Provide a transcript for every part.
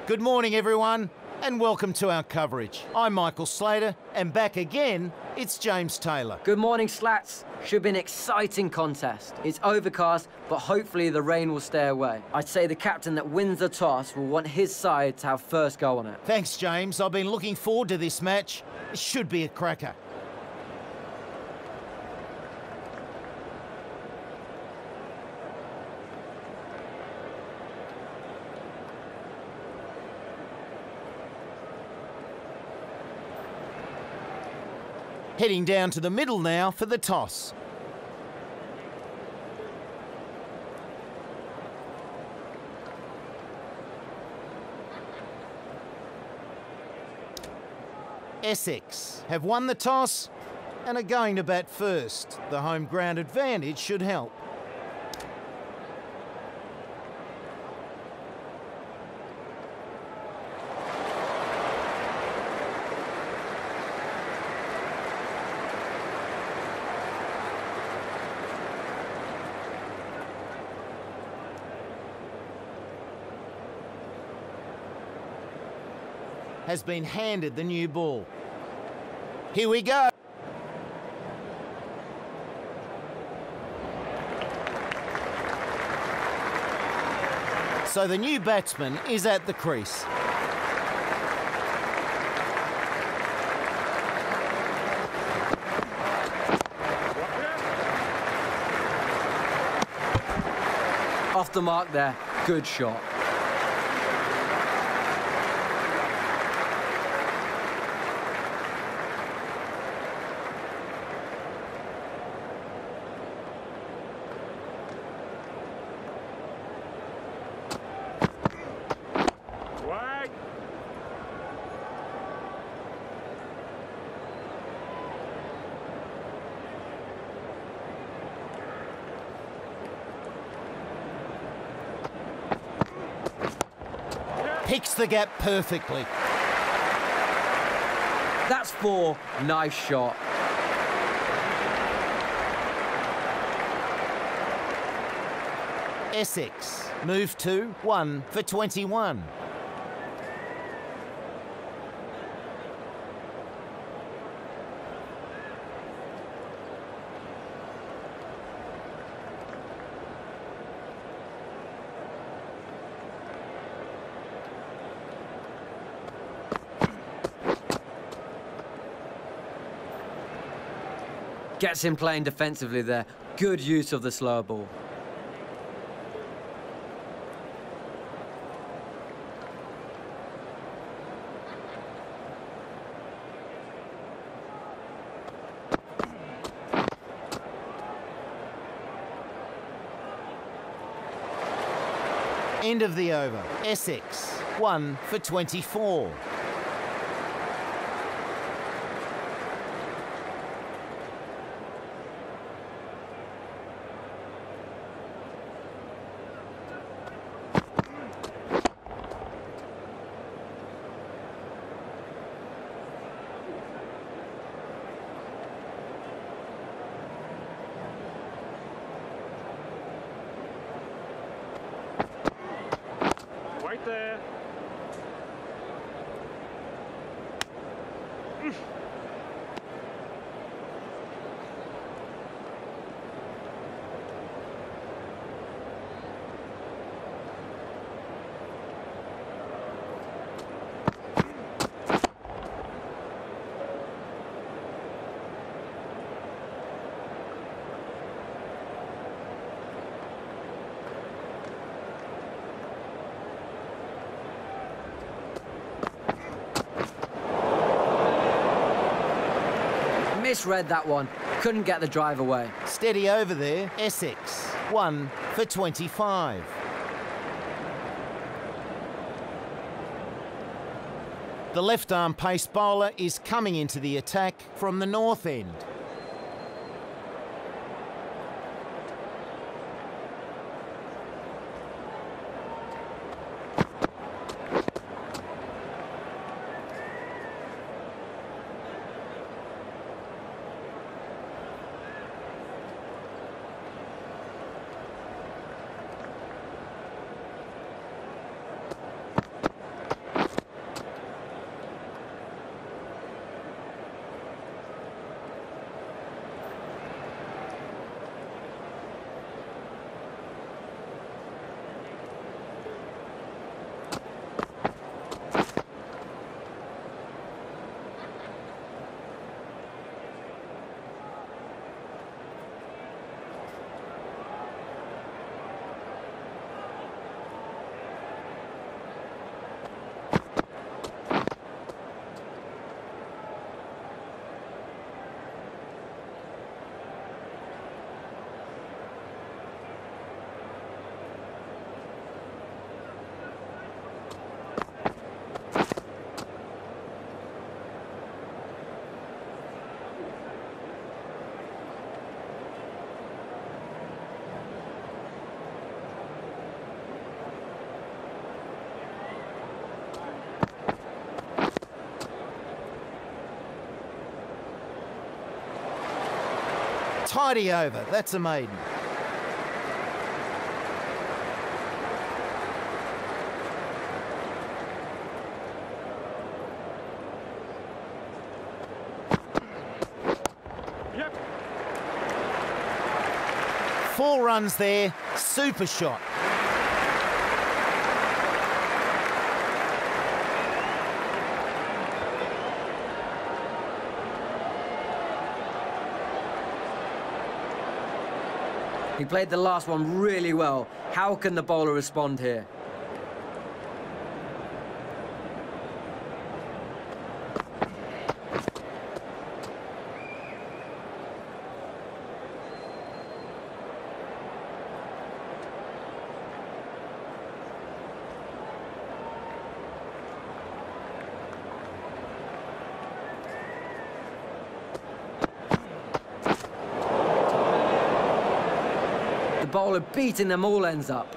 Good morning, everyone, and welcome to our coverage. I'm Michael Slater, and back again, it's James Taylor. Good morning, Slats. Should be an exciting contest. It's overcast, but hopefully the rain will stay away. I'd say the captain that wins the toss will want his side to have first go on it. Thanks, James. I've been looking forward to this match. It should be a cracker. Heading down to the middle now for the toss. Essex have won the toss and are going to bat first. The home ground advantage should help. Has been handed the new ball. Here we go. So the new batsman is at the crease. Off the mark there. Good shot. Picks the gap perfectly. That's 4. Nice shot. Essex move to 1 for 21. Gets him playing defensively there. Good use of the slower ball. End of the over. Essex 1 for 24. Right there. Misread that one. Couldn't get the drive away. Steady over there. Essex 1 for 25. The left-arm pace bowler is coming into the attack from the north end. Tidy over, that's a maiden. Yep. 4 runs there, super shot. He played the last one really well. How can the bowler respond here? The bowler beating them all ends up.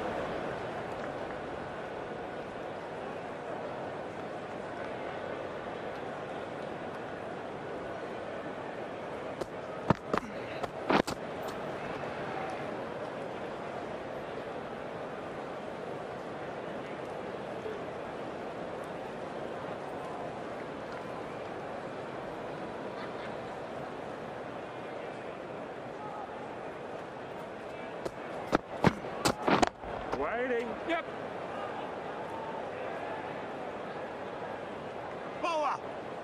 Waiting. Yep. Bowler.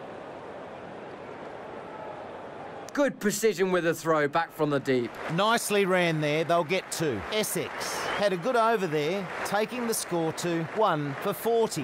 Good precision with a throw back from the deep. Nicely ran there, they'll get 2. Essex had a good over there, taking the score to 1 for 40.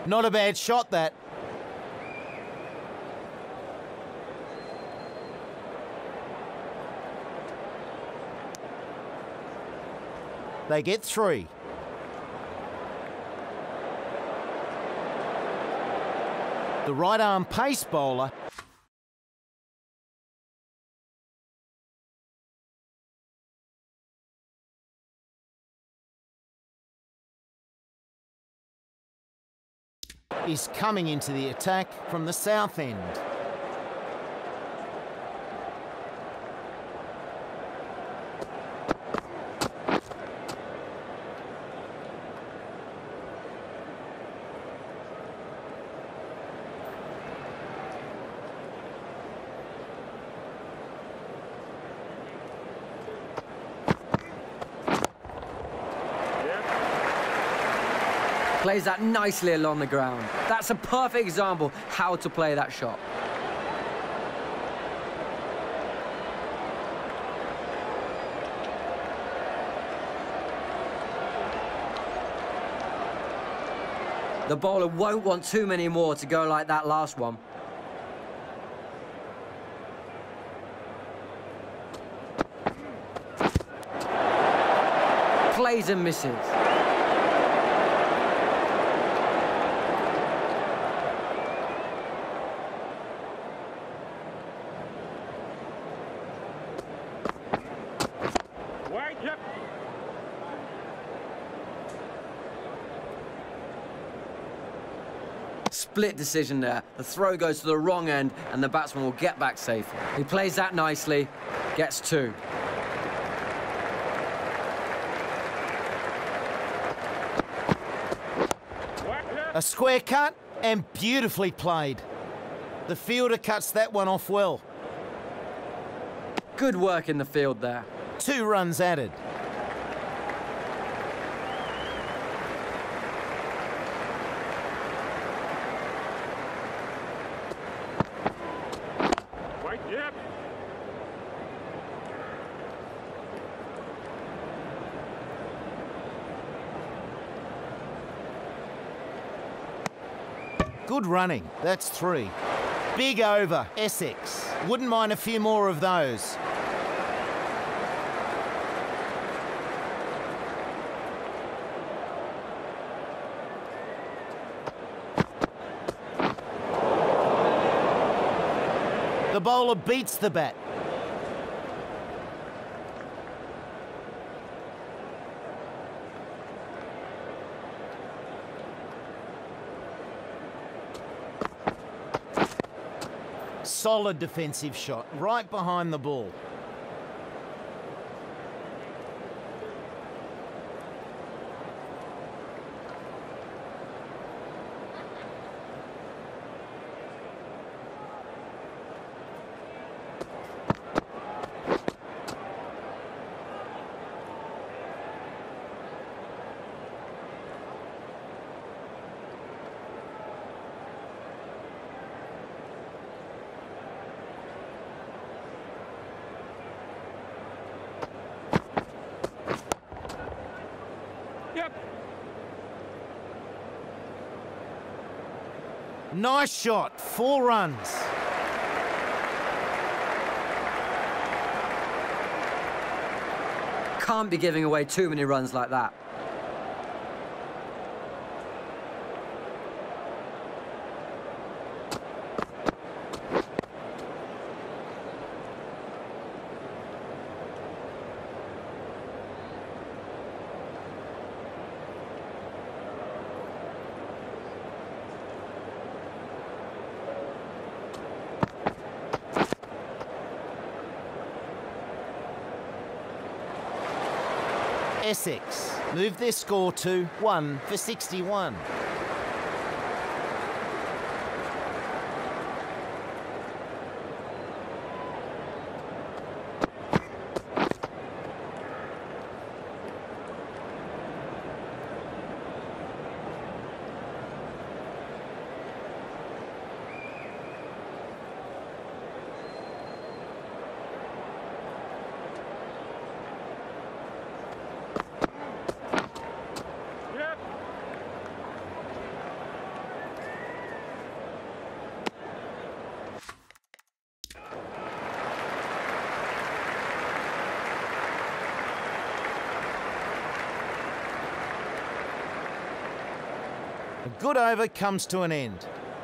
Not a bad shot, that. They get 3. The right arm pace bowler is coming into the attack from the south end. Plays that nicely along the ground. That's a perfect example how to play that shot. The bowler won't want too many more to go like that last one. Plays and misses. Yep. Split decision there. The throw goes to the wrong end and the batsman will get back safely. He plays that nicely, gets 2. A square cut and beautifully played. The fielder cuts that one off well. Good work in the field there. 2 runs added. Yep. Good running. That's 3. Big over, Essex. Wouldn't mind a few more of those. The bowler beats the bat. Solid defensive shot, right behind the ball. Yep. Nice shot, 4 runs. Can't be giving away too many runs like that. Essex move their score to 1 for 61. A good over comes to an end.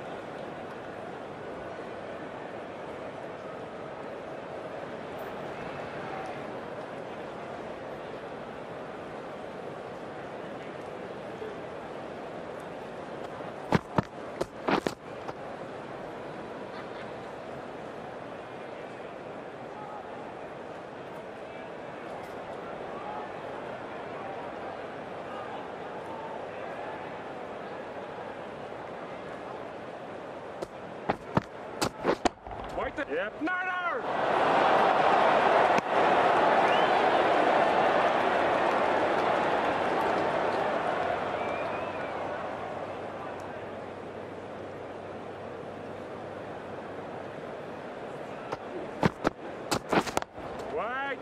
Wait there. Yep. No, no! Wait!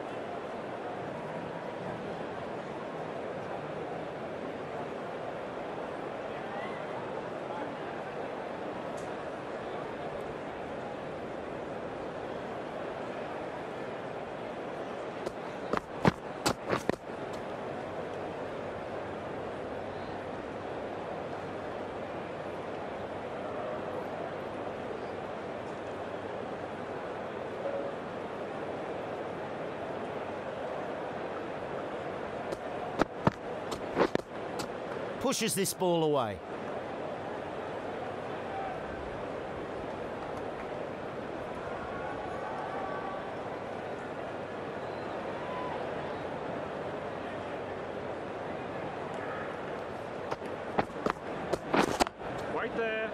Pushes this ball away. Wait there.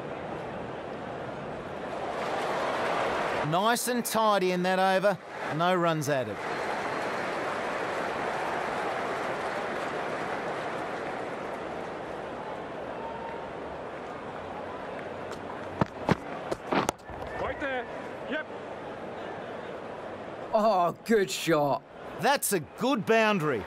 Nice and tidy in that over. No runs added. Wait there. Yep. Oh, good shot. That's a good boundary.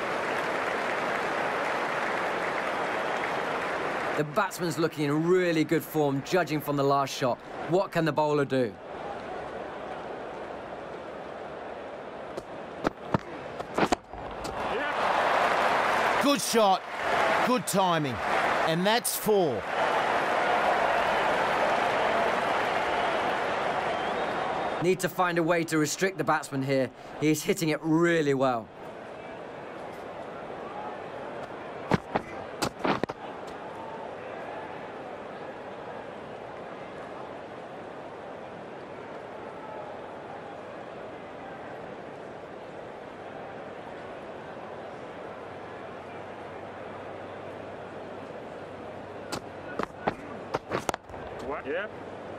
The batsman's looking in really good form, judging from the last shot. What can the bowler do? Yep. Good shot. Good timing. And that's 4. Need to find a way to restrict the batsman here. He's hitting it really well. What? Yep.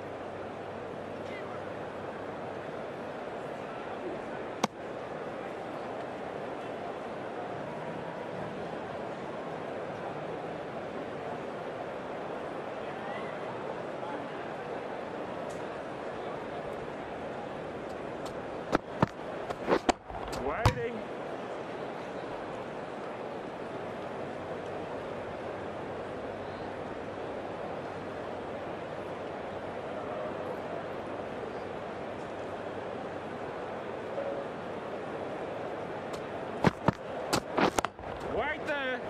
Waiting. Wait there.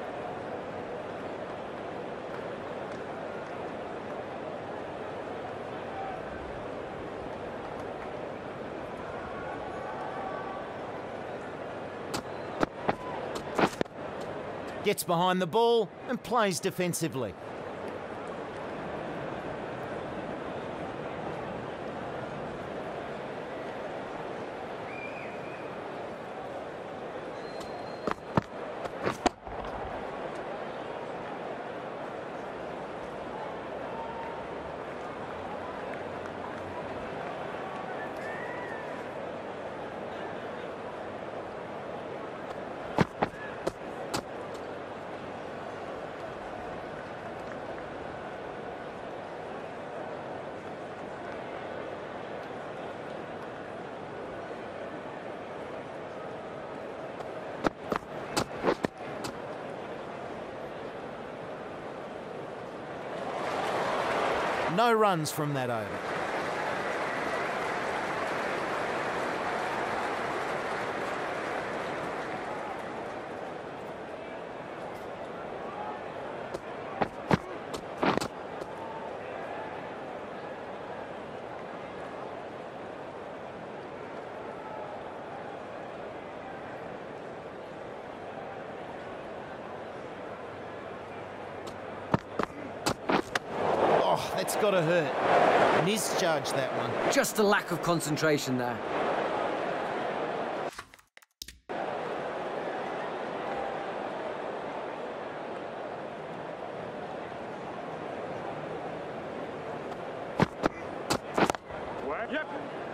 Gets behind the ball and plays defensively. No runs from that over. That's got to hurt. Misjudged that one. Just a lack of concentration there. What? Yep.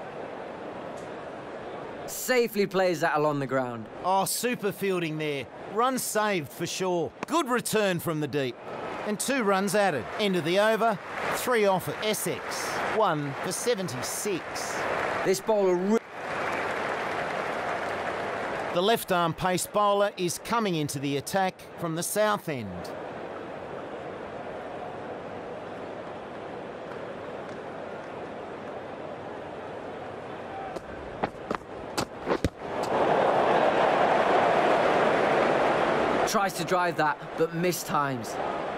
Safely plays that along the ground. Oh, super fielding there. Run saved for sure. Good return from the deep. And 2 runs added. End of the over, 3 off at Essex. 1 for 76. This bowler... The left-arm pace bowler is coming into the attack from the south end. Tries to drive that, but mistimes.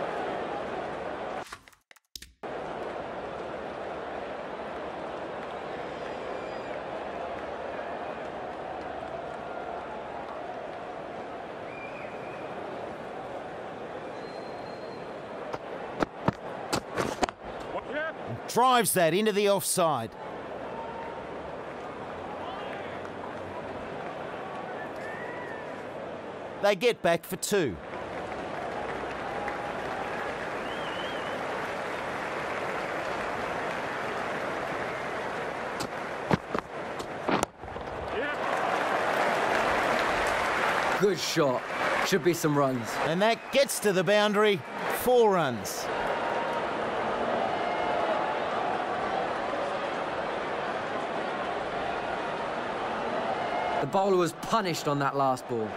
What? Yep. Drives that into the offside. They get back for 2. Yep. Good shot. Should be some runs. And that gets to the boundary. 4 runs. The bowler was punished on that last ball.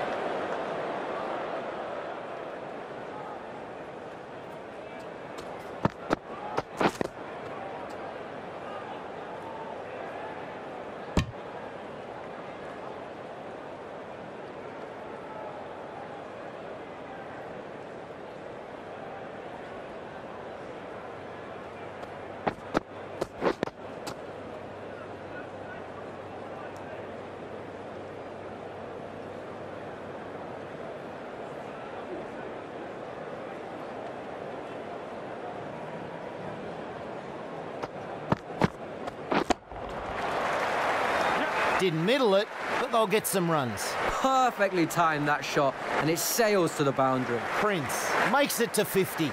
Didn't middle it, but they'll get some runs. Perfectly timed that shot, and it sails to the boundary. Prince makes it to 50.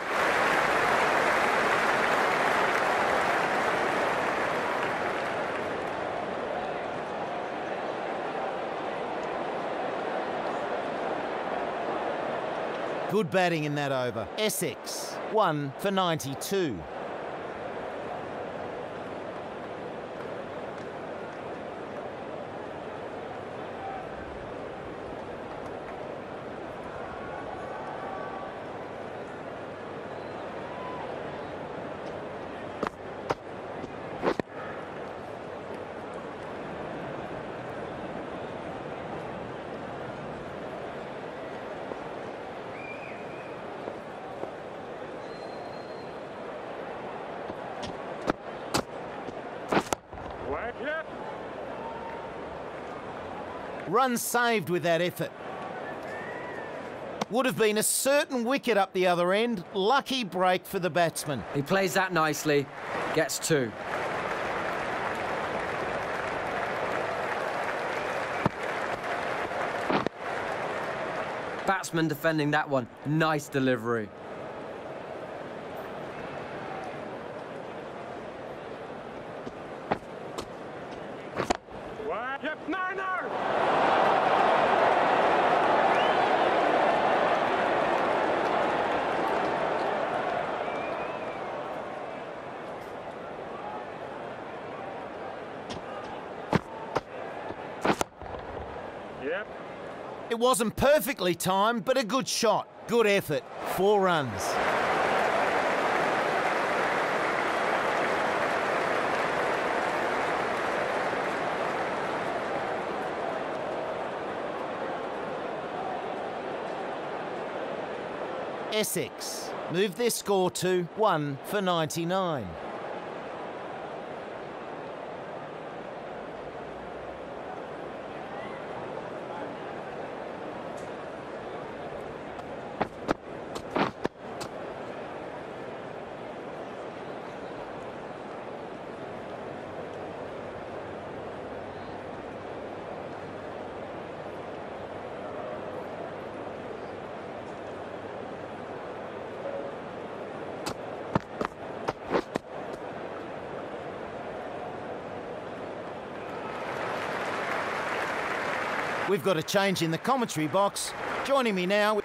Good batting in that over. Essex, 1 for 92. What? Yep. Run saved with that effort. Would have been a certain wicket up the other end. Lucky break for the batsman. He plays that nicely, gets 2. Batsman defending that one. Nice delivery. What? Yep. No, no. Yep. It wasn't perfectly timed, but a good shot. Good effort. 4 runs. Essex move their score to 1 for 99. We've got a change in the commentary box. Joining me now...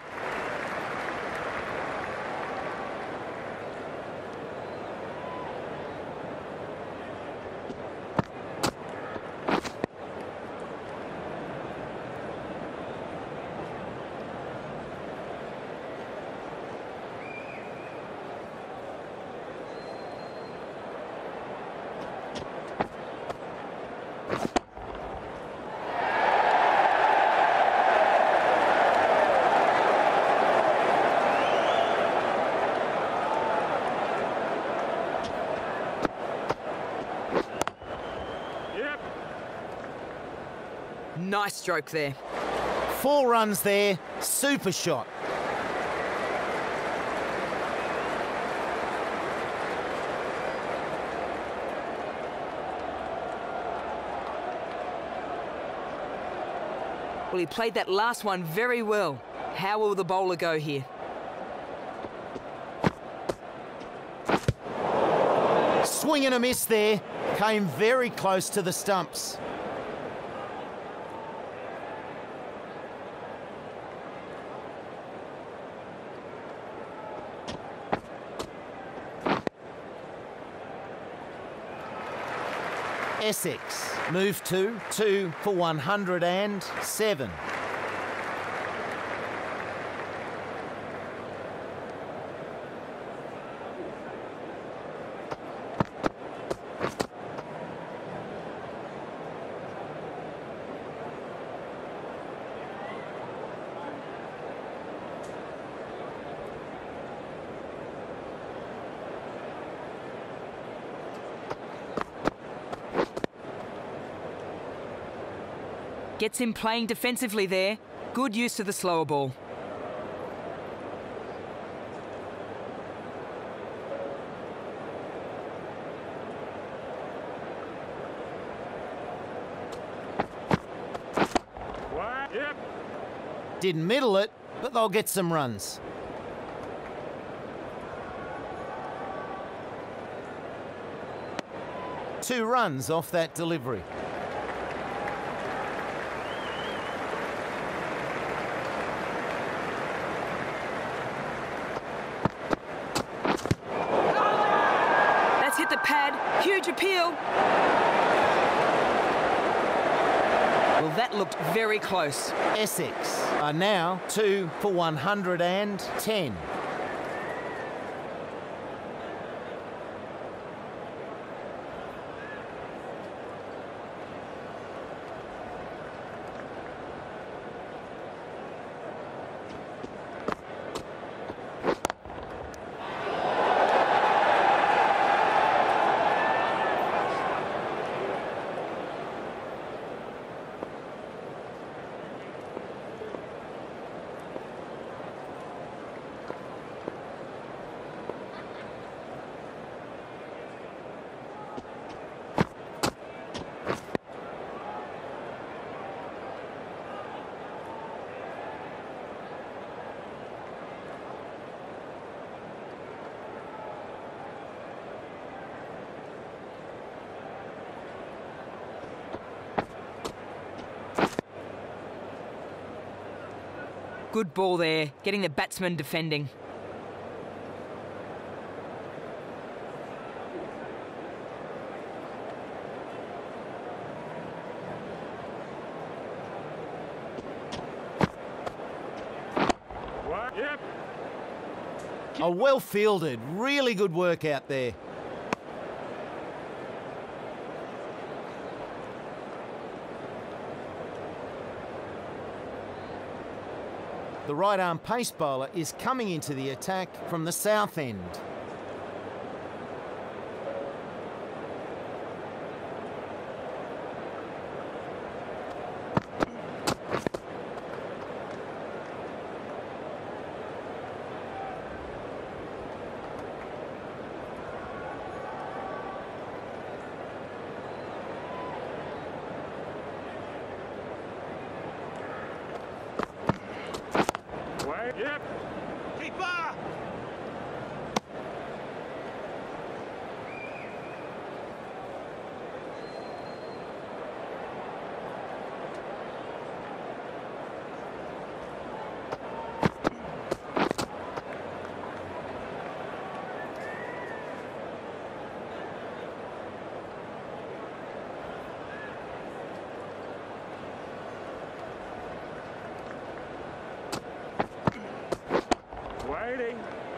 Nice stroke there. 4 runs there. Super shot. Well, he played that last one very well. How will the bowler go here? Swing and a miss there. Came very close to the stumps. Essex move to 2 for 107. Gets him playing defensively there. Good use of the slower ball. Yep. Didn't middle it, but they'll get some runs. Two runs off that delivery. Hit the pad, huge appeal. Well, that looked very close. Essex are now 2 for 110. Good ball there, getting the batsman defending. Yep. A well fielded, really good work out there. The right-arm pace bowler is coming into the attack from the south end. Yep. Keeper. Waiting.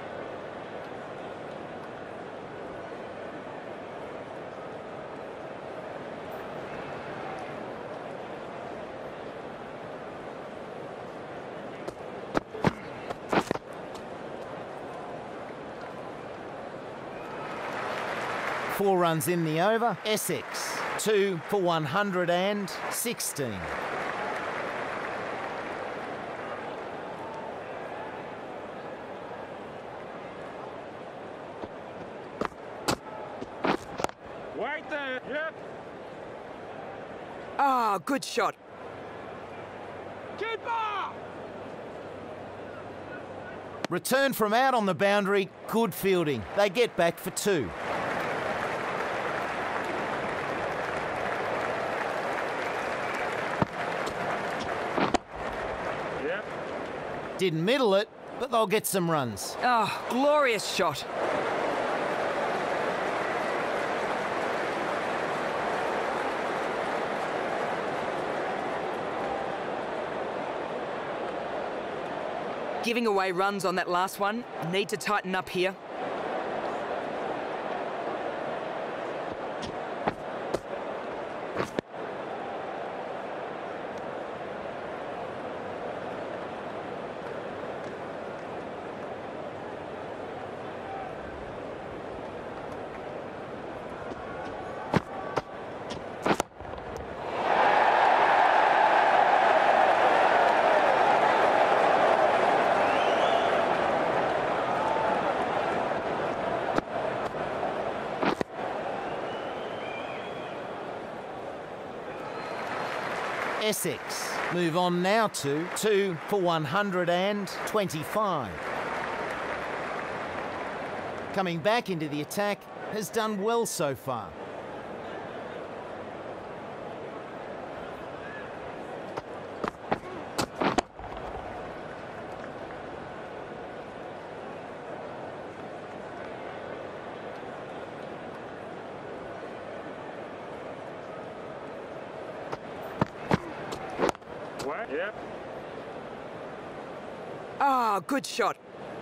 Four runs in the over. Essex, 2 for 116. Wait there. Yep. Ah, good shot. Keeper! Return from out on the boundary. Good fielding. They get back for 2. Yep. Didn't middle it, but they'll get some runs. Ah, glorious shot. Giving away runs on that last one. Need to tighten up here. Essex move on now to 2 for 125. Coming back into the attack, has done well so far. What? Yep. Ah, good shot.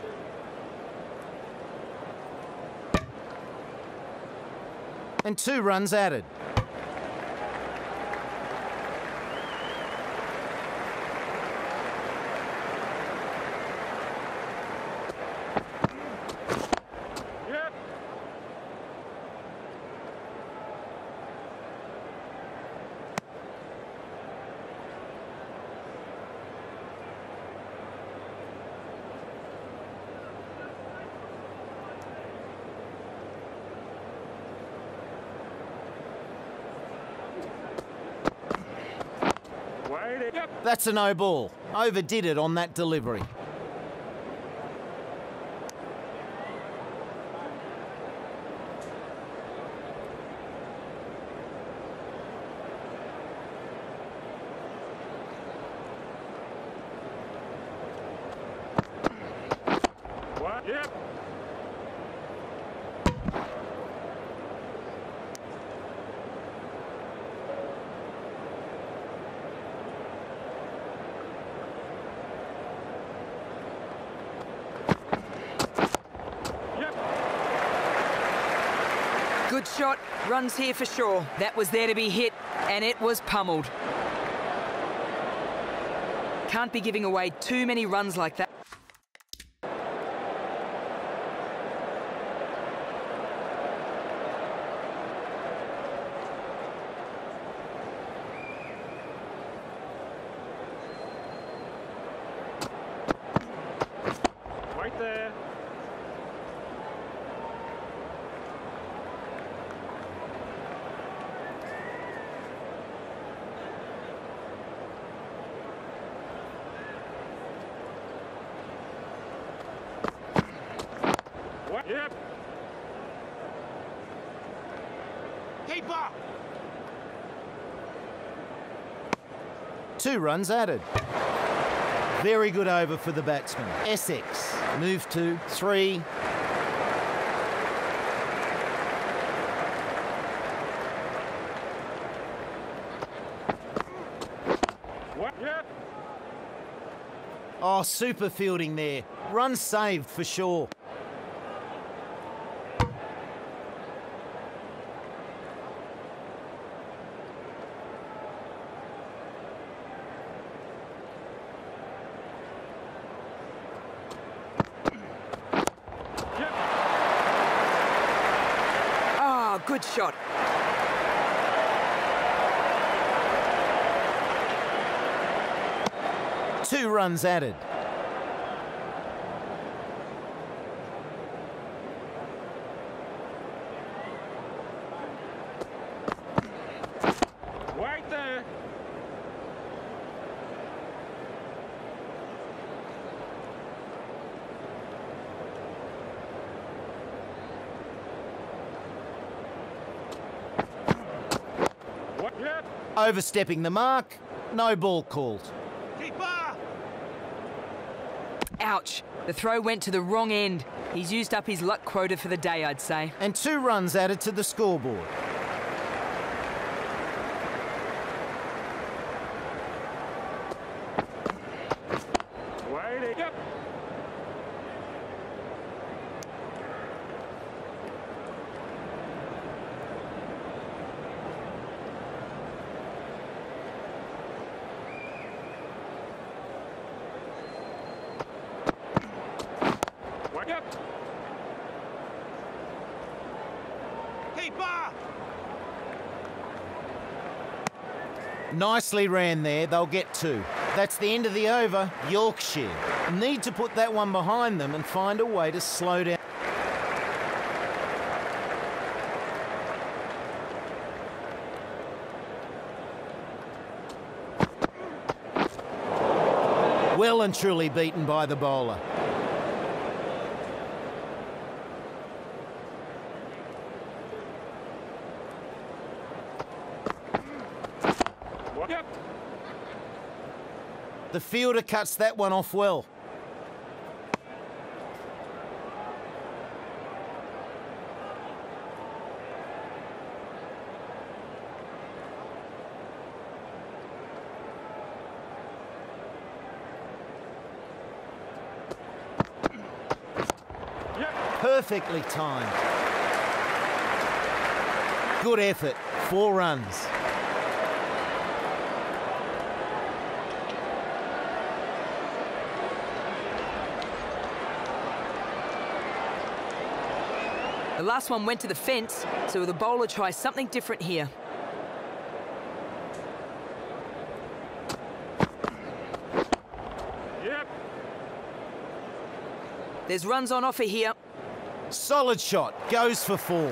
And 2 runs added. Yep. Waiting. Yep. That's a no ball. Overdid it on that delivery. What? Yep. Yep. Good shot. Runs here for sure. That was there to be hit, and it was pummeled. Can't be giving away too many runs like that. Wait there. What? Yep. Keeper. 2 runs added. Very good over for the batsman. Essex move to 3. What? Yep. Oh, super fielding there. Run saved for sure. Yep. Ah, good shot. Two runs added. Right there. What? Yep. Overstepping the mark, no ball called. Keeper. Ouch. The throw went to the wrong end. He's used up his luck quota for the day, I'd say. And two runs added to the scoreboard. Wait. Yep. What? Yep. Keeper. Nicely ran there, they'll get two. That's the end of the over. Yorkshire need to put that one behind them and find a way to slow down. Well and truly beaten by the bowler. What? Yep. The fielder cuts that one off well. Yep. Perfectly timed. Good effort, 4 runs. The last one went to the fence, so the bowler tries something different here. Yep. There's runs on offer here. Solid shot, goes for 4.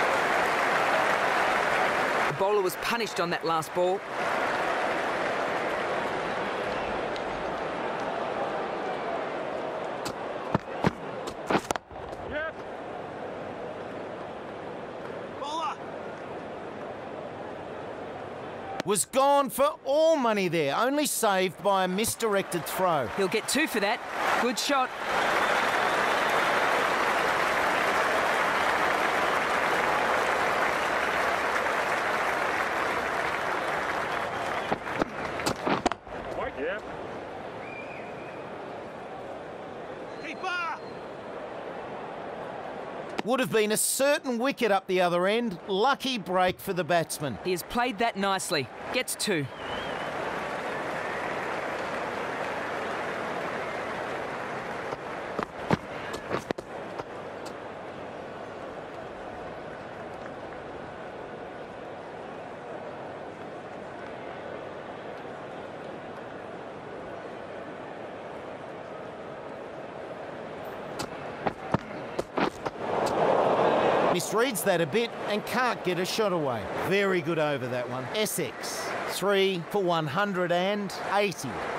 The bowler was punished on that last ball. Yep. Bowler. Was gone for all money there, only saved by a misdirected throw. He'll get 2 for that. Good shot. What? Yep. Keeper. Would have been a certain wicket up the other end. Lucky break for the batsman. He has played that nicely. Gets 2. Misreads that a bit and can't get a shot away. Very good over that one. Essex, 3 for 180.